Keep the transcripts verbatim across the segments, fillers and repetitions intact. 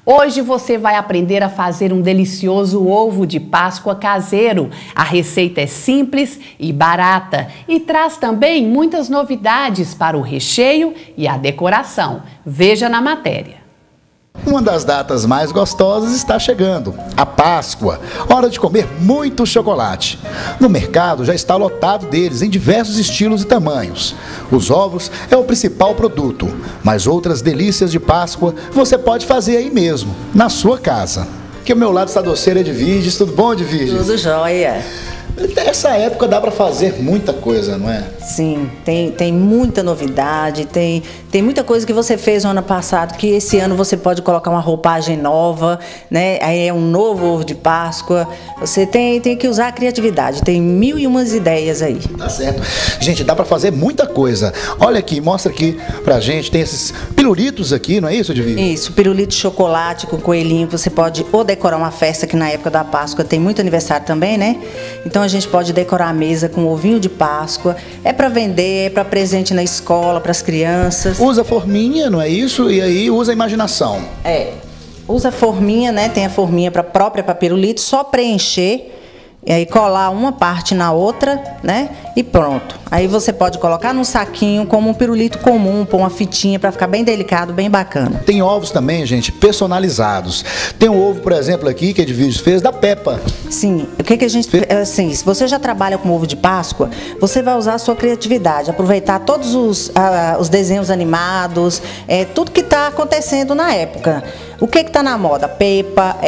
Hoje você vai aprender a fazer um delicioso ovo de Páscoa caseiro. A receita é simples e barata e traz também muitas novidades para o recheio e a decoração. Veja na matéria. Uma das datas mais gostosas está chegando, a Páscoa. Hora de comer muito chocolate. No mercado já está lotado deles em diversos estilos e tamanhos. Os ovos é o principal produto, mas outras delícias de Páscoa você pode fazer aí mesmo, na sua casa. Aqui ao meu lado está a doceira Edviges. Tudo bom, Edviges? Tudo jóia. Nessa época dá para fazer muita coisa, não é? Sim, tem, tem muita novidade, tem, tem muita coisa que você fez no ano passado, que esse ano você pode colocar uma roupagem nova, né? Aí é um novo ovo de Páscoa. Você tem, tem que usar a criatividade, tem mil e umas ideias aí. Tá certo. Gente, dá para fazer muita coisa. Olha aqui, mostra aqui pra gente, tem esses pirulitos aqui, não é isso, Edviges? Isso, pirulito de chocolate com coelhinho, você pode ou decorar uma festa, que na época da Páscoa tem muito aniversário também, né? Então a gente pode decorar a mesa com ovinho de Páscoa. É para vender, é para presente na escola, para as crianças. Usa forminha, não é isso? E aí usa a imaginação. É, usa forminha, né? Tem a forminha para própria para pirulito, só preencher e aí colar uma parte na outra, né? E pronto. Aí você pode colocar num saquinho como um pirulito comum, pôr uma fitinha para ficar bem delicado, bem bacana. Tem ovos também, gente, personalizados. Tem um ovo, por exemplo, aqui que a Edviges fez da Peppa. Sim, o que que a gente... Assim, se você já trabalha com ovo de Páscoa, você vai usar a sua criatividade, aproveitar todos os, uh, os desenhos animados, é, tudo que está acontecendo na época. O que que está na moda? Peppa,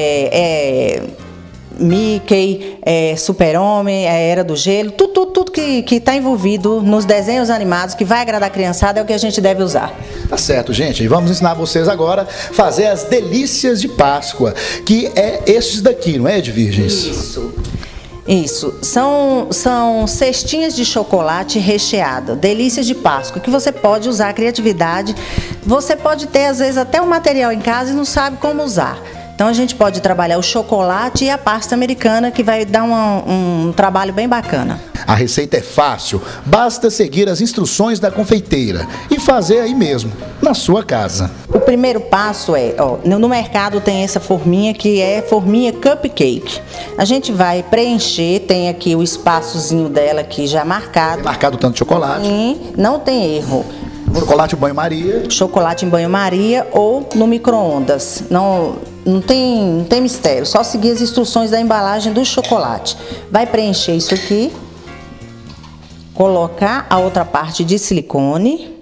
é... é Mickey, é, Super-Homem, é, Era do Gelo, tudo, tudo, tudo que está envolvido nos desenhos animados que vai agradar a criançada é o que a gente deve usar. Tá certo, gente. E vamos ensinar vocês agora a fazer as delícias de Páscoa, que é esses daqui, não é, Edviges? Isso. Isso, são, são cestinhas de chocolate recheado, delícias de Páscoa, que você pode usar a criatividade. Você pode ter, às vezes, até o material em casa e não sabe como usar. Então a gente pode trabalhar o chocolate e a pasta americana, que vai dar uma, um trabalho bem bacana. A receita é fácil, basta seguir as instruções da confeiteira e fazer aí mesmo, na sua casa. O primeiro passo é, ó, no mercado tem essa forminha que é forminha cupcake. A gente vai preencher, tem aqui o espaçozinho dela aqui já marcado. Tem marcado tanto chocolate. E não tem erro. Chocolate em banho-maria. Chocolate em banho-maria ou no micro-ondas. Não, não, tem, não tem mistério, só seguir as instruções da embalagem do chocolate. Vai preencher isso aqui, colocar a outra parte de silicone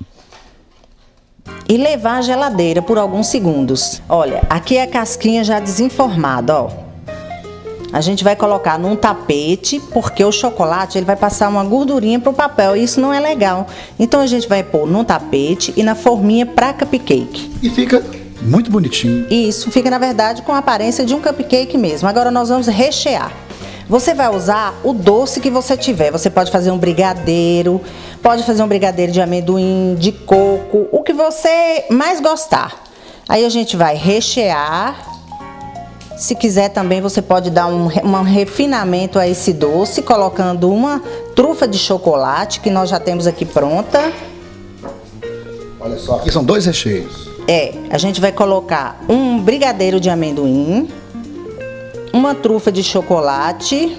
e levar à geladeira por alguns segundos. Olha, aqui é a casquinha já desenformada, ó. A gente vai colocar num tapete, porque o chocolate ele vai passar uma gordurinha para o papel e isso não é legal. Então a gente vai pôr num tapete e na forminha para cupcake. E fica muito bonitinho. Isso, fica na verdade com a aparência de um cupcake mesmo. Agora nós vamos rechear. Você vai usar o doce que você tiver. Você pode fazer um brigadeiro, pode fazer um brigadeiro de amendoim, de coco, o que você mais gostar. Aí a gente vai rechear. Se quiser também você pode dar um, um refinamento a esse doce, colocando uma trufa de chocolate, que nós já temos aqui pronta. Olha só, aqui são dois recheios. É, a gente vai colocar um brigadeiro de amendoim, uma trufa de chocolate.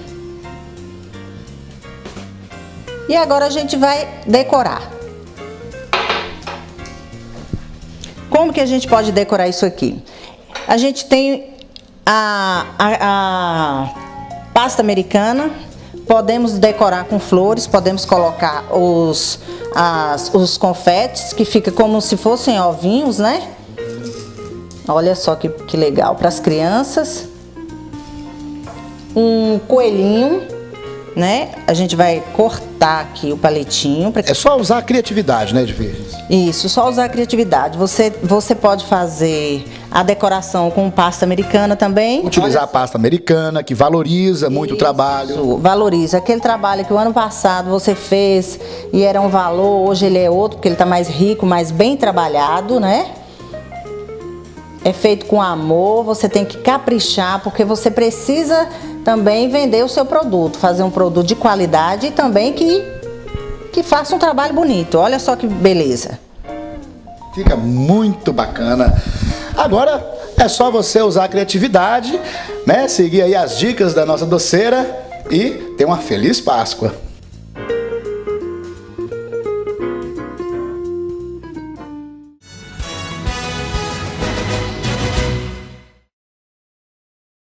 E agora a gente vai decorar. Como que a gente pode decorar isso aqui? A gente tem A, a, a pasta americana, podemos decorar com flores, podemos colocar os, as, os confetes, que fica como se fossem ovinhos, né? Olha só que, que legal, para as crianças. Um coelhinho, né? A gente vai cortar aqui o palitinho. Pra... É só usar a criatividade, né, Edviges? Isso, só usar a criatividade. Você, você pode fazer a decoração com pasta americana também. Utilizar a pasta americana, que valoriza muito o trabalho. Valoriza. Aquele trabalho que o ano passado você fez e era um valor, hoje ele é outro, porque ele está mais rico, mais bem trabalhado, né? É feito com amor, você tem que caprichar, porque você precisa também vender o seu produto, fazer um produto de qualidade e também que, que faça um trabalho bonito. Olha só que beleza. Fica muito bacana. Agora É só você usar a criatividade, né? Seguir aí as dicas da nossa doceira e ter uma feliz Páscoa.